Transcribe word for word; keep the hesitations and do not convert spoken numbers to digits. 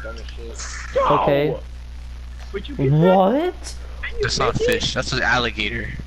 dumb as shit. Okay. Would you get that? What? Can you That's not make it? fish. That's an alligator.